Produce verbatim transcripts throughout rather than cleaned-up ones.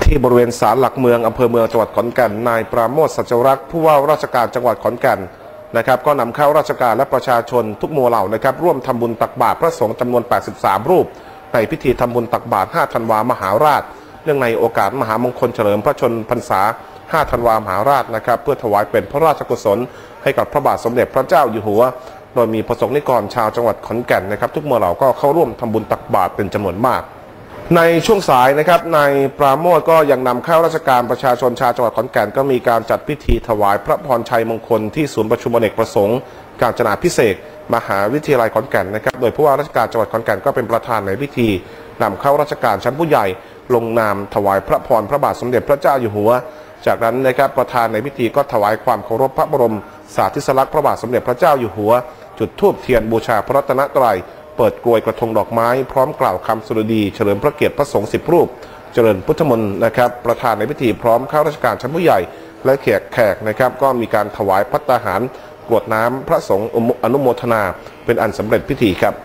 ที่บริเวณศาลหลักเมืองอำเภอเมืองจังหวัดขอนแก่นนายปราโมช สัจรักษ์ผู้ว่าราชการจังหวัดขอนแก่นนะครับก็นำเข้าราชการและประชาชนทุกหมู่เหล่านะครับร่วมทำบุญตักบาตรพระสงฆ์จำนวนแปดสิบสามรูปในพิธีทำบุญตักบาตรห้าธันวามหาราชเนื่องในโอกาสมหามงคลเฉลิมพระชนพรรษาห้าธันวามหาราชนะครับเพื่อถวายเป็นพระราชกุศลให้กับพระบาทสมเด็จพระเจ้าอยู่หัวโดยมีประสงค์นิกรชาวจังหวัดขอนแก่นนะครับทุกหมู่เหล่าก็เข้าร่วมทำบุญตักบาตรเป็นจำนวนมากในช่วงสายนะครับนายปราโมชก็ยังนำเข้าราชการประชาชนชาวจังหวัดขอนแก่นก็มีการจัดพิธีถวายพระพรชัยมงคลที่ศูนย์ประชุมอเนกประสงค์กาญจนาภิเษกมหาวิทยาลัยขอนแก่นนะครับโดยผู้ว่าราชการจังหวัดขอนแก่นก็เป็นประธานในพิธีนำเข้าราชการชั้นผู้ใหญ่ลงนามถวายพระพรพระบาทสมเด็จพระเจ้าอยู่หัวจากนั้นนะครับประธานในพิธีก็ถวายความเคารพพระบรมสารีสลักษณ์พระบาทสมเด็จพระเจ้าอยู่หัวจุดธูปเทียนบูชาพระรัตนตรัยเปิดกลวยกระทงดอกไม้พร้อมกล่าวคำสดุดีเฉลิมพระเกียรติพระสงฆ์สิบรูปเจริญพุทธมนต์นะครับประธานในพิธีพร้อมข้าราชการชั้นผู้ใหญ่และแขกแขกนะครับก็มีการถวายภัตตาหารกรวดน้ำพระสงฆ์อนุโมทนาเป็นอันสำเร็จพิธีครับ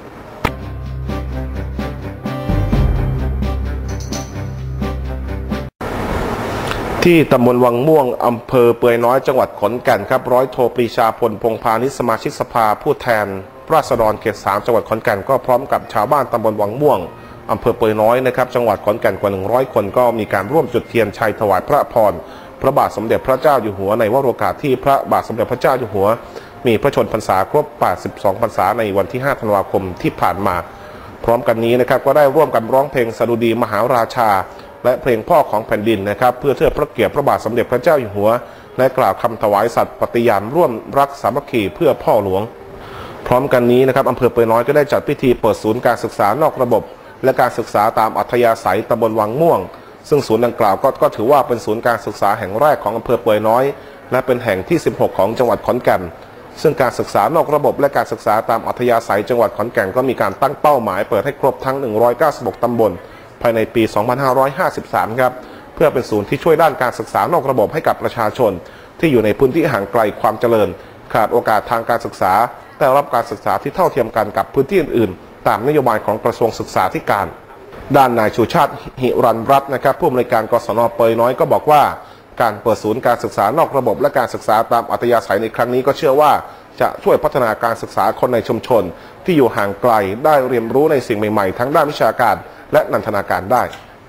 ที่ตำบลวังม่วงอำเภอเปือยน้อยจังหวัดขอนแก่นครับร้อยโทปรีชาพลพงพานิชสมาชิกสภาผู้แทนราษฎรเขตสามจังหวัดขอนแก่นก็พร้อมกับชาวบ้านตำบลวังม่วงอำเภอเปือยน้อยนะครับจังหวัดขอนแก่นกว่าหนึ่งร้อยคนก็มีการร่วมจุดเทียนชัยถวายพระพรพระบาทสมเด็จพระเจ้าอยู่หัวในวโรกาสที่พระบาทสมเด็จพระเจ้าอยู่หัวมีพระชนพรรษาครบแปดสิบสองพรรษาในวันที่ห้าธันวาคมที่ผ่านมาพร้อมกันนี้นะครับก็ได้ร่วมกันร้องเพลงสดุดีมหาราชาและเพลงพ่อของแผ่นดินนะครับเพื่อเทิดพระเกียรติพระบาทสมเด็จพระเจ้าอยู่หัวและกล่าวคำถวายสัตย์ปฏิญาณร่วมรักสามัคคีเพื่อพ่อหลวงพร้อมกันนี้นะครับอำเภอเปือยน้อยก็ได้จัดพิธีเปิดศูนย์การศึกษานอกระบบและการศึกษาตามอัธยาศัยตำบลวังม่วงซึ่งศูนย์ดังกล่าวก็ก็ถือว่าเป็นศูนย์การศึกษาแห่งแรกของอำเภอเปือยน้อยและเป็นแห่งที่สิบหกของจังหวัดขอนแก่นซึ่งการศึกษานอกระบบและการศึกษาตามอัธยาศัยจังหวัดขอนแก่นก็มีการตั้งเป้าหมายเปิดให้ครบทั้งหนึ่งร้อยเก้าสิบหกตำบลภายในปีสองพันห้าร้อยห้าสิบสามครับเพื่อเป็นศูนย์ที่ช่วยด้านการศึกษานอกระบบให้กับประชาชนที่อยู่ในพื้นที่ห่างไกลความเจริญขาดโอกาสทางการศึกษาได้รับการศึกษาที่เท่าเทียมกันกับพื้นที่อื่นๆตามนโยบายของกระทรวงศึกษาธิการด้านนายชูชาติหิรันรัตน์นะครับผู้อำนวยการกศน.เปยน้อยก็บอกว่าการเปิดศูนย์การศึกษานอกระบบและการศึกษาตามอัธยาศัยในครั้งนี้ก็เชื่อว่าจะช่วยพัฒนาการศึกษาคนในชุมชนที่อยู่ห่างไกลได้เรียนรู้ในสิ่งใหม่ๆทั้งด้านวิชาการและนันทนาการได้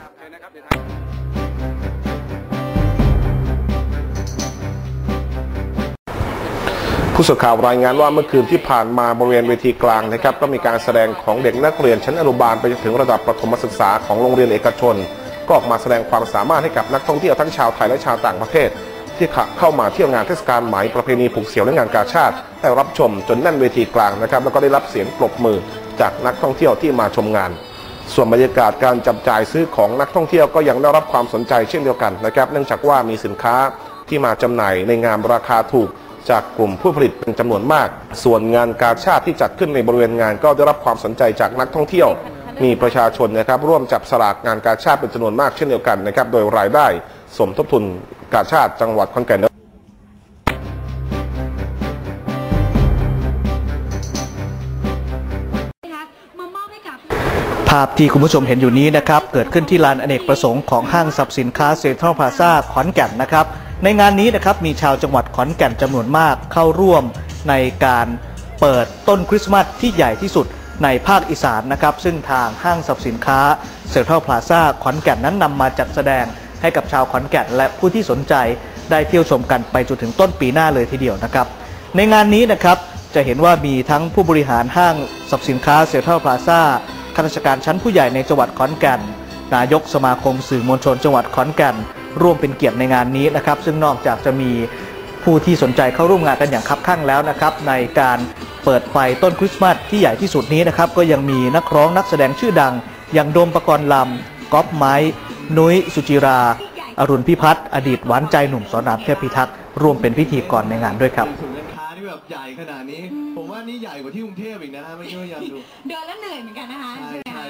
ผู้สื่อข่าวรายงานว่าเมื่อคืนที่ผ่านมาบริเวณเวทีกลางนะครับก็มีการแสดงของเด็กนักเรียนชั้นอนุบาลไปจนถึงระดับประถมศึกษาของโรงเรียนเอกชนก็ออกมาแสดงความสามารถให้กับนักท่องเที่ยวทั้งชาวไทยและชาวต่างประเทศที่เข้ามาเที่ยวงานเทศกาลไหมประเพณีผูกเสี่ยวและงานกาชาติได้รับชมจนแน่นเวทีกลางนะครับแล้วก็ได้รับเสียงปรบมือจากนักท่องเที่ยวที่มาชมงานส่วนบรรยากาศการจับจ่ายซื้อของนักท่องเที่ยวก็ยังได้รับความสนใจเช่นเดียวกันนะครับเนื่องจากว่ามีสินค้าที่มาจำหน่ายในงานราคาถูกจากกลุ่มผู้ผลิตเป็นจำนวนมากส่วนงานกาชาติที่จัดขึ้นในบริเวณงานก็ได้รับความสนใจจากนักท่องเที่ยวมีประชาชนนะครับร่วมจับสลากงานกาชาติเป็นจำนวนมากเช่นเดียวกันนะครับโดยรายได้สมทบทุนกาชาติจังหวัดขอนแก่นภาพที่คุณผู้ชมเห็นอยู่นี้นะครับเกิดขึ้นที่ลานอเนกประสงค์ของห้างสรรพสินค้าเซ็นทรัลพลาซ่าขอนแก่นนะครับในงานนี้นะครับมีชาวจังหวัดขอนแก่นจำนวนมากเข้าร่วมในการเปิดต้นคริสต์มาสที่ใหญ่ที่สุดในภาคอีสานนะครับซึ่งทางห้างสรรพสินค้าเซ็นทรัลพลาซ่าขอนแก่นนั้นนำมาจัดแสดงให้กับชาวขอนแก่นและผู้ที่สนใจได้เที่ยวชมกันไปจนถึงต้นปีหน้าเลยทีเดียวนะครับในงานนี้นะครับจะเห็นว่ามีทั้งผู้บริหารห้างสรรพสินค้าเซ็นทรัลพลาซ่าข้าราชการชั้นผู้ใหญ่ในจังหวัดขอนแก่นนายกสมาคมสื่อมวลชนจังหวัดขอนแก่นร่วมเป็นเกียรติในงานนี้นะครับซึ่งนอกจากจะมีผู้ที่สนใจเข้าร่วมงานกันอย่างคับคั่งแล้วนะครับในการเปิดไฟต้นคริสต์มาสที่ใหญ่ที่สุดนี้นะครับก็ยังมีนักร้องนักแสดงชื่อดังอย่างโดมปกรณ์ลำก๊อฟไม้นุ้ยสุจิราอรุณพิพัฒน์อดีตหวานใจหนุ่มสอนรามเทพพิทักษ์ร่วมเป็นพิธีกรในงานด้วยครับถุงเงินค้าที่แบบใหญ่ขนาดนี้ผมว่านี่ใหญ่กว่าที่กรุงเทพอีกนะฮะไม่คิดว่ายังดูเดินแล้วเหนื่อยเหมือนกันนะคะใช่ไหม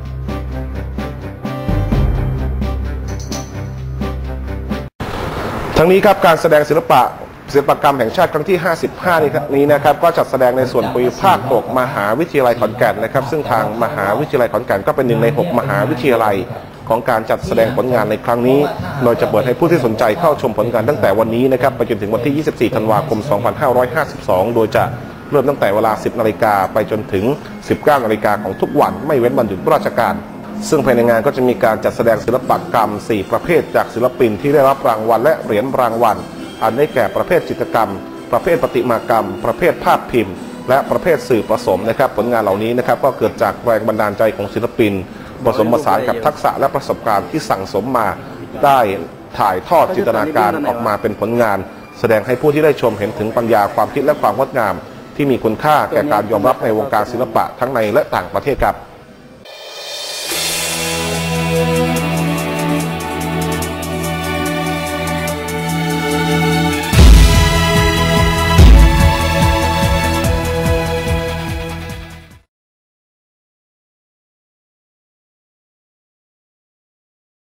ทั้งนี้ครับการแสดงศิลปะศิลปกรรมแห่งชาติครั้งที่ห้าสิบห้านี้นะครับก็จัดแสดงในส่วนภูมิภาคหกมหาวิทยาลัยขอนแก่นนะครับซึ่งทางมหาวิทยาลัยขอนแก่นก็เป็นหนึ่งในหกมหาวิทยาลัยของการจัดแสดงผลงานในครั้งนี้โดยจะเปิดให้ผู้ที่สนใจเข้าชมผลงานตั้งแต่วันนี้นะครับไปจนถึงวันที่ ยี่สิบสี่ ธันวาคม สองพันห้าร้อยห้าสิบสอง โดยจะเริ่มตั้งแต่เวลา สิบ นาฬิกาไปจนถึง สิบเก้า นาฬิกาของทุกวันไม่เว้นวันหยุดราชการซึ่งภายในงานก็จะมีการจัดแสดงศิลปกรรม สี่ ประเภทจากศิลปินที่ได้รับรางวัลและเหรียญรางวัลอันได้แก่ประเภทจิตรกรรมประเภทประติมากรรมประเภทภาพพิมพ์และประเภทสื่อผสมนะครับผลงานเหล่านี้นะครับก็เกิดจากแรงบันดาลใจของศิลปินผสมผสานกับทักษะและประสบการณ์ที่สั่งสมมาได้ถ่ายทอดจินตนาการออกมาเป็นผลงานแสดงให้ผู้ที่ได้ชมเห็นถึงปัญญาความคิดและความงดงามที่มีคุณค่าแก่การยอมรับในวงการศิลปะทั้งในและต่างประเทศครับ